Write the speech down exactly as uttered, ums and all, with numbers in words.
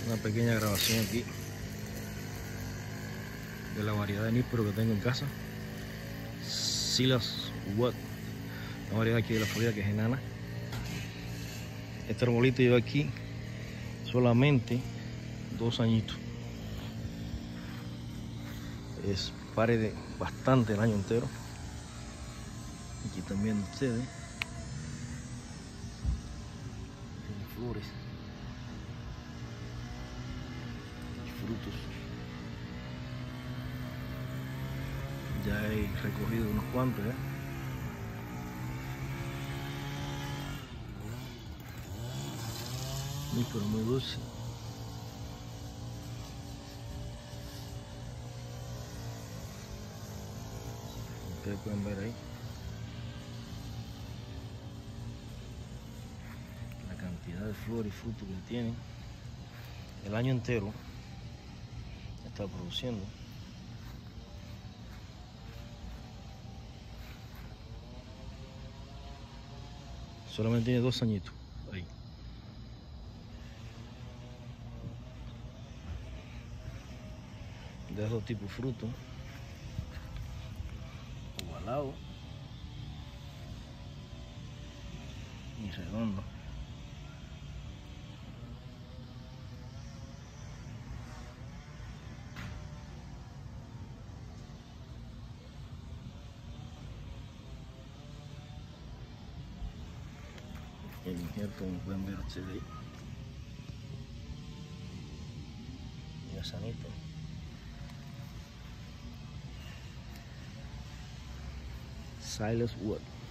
Una pequeña grabación aquí de la variedad de níspero que tengo en casa. Silas Wood, una variedad aquí de la Florida que es enana. Este arbolito lleva aquí solamente dos añitos. Es pare de bastante el año entero. Aquí están viendo ustedes. Tiene flores y frutos. Ya he recogido unos cuantos, ¿eh? Muy pero muy dulce. Ustedes pueden ver ahí la cantidad de flores y frutos que tienen. El año entero está produciendo. Solamente tiene dos añitos ahí. De dos tipos de frutos, ovalado y redondo. El injerto, como pueden ver ustedes ahí, ya sanito. Silas Wood.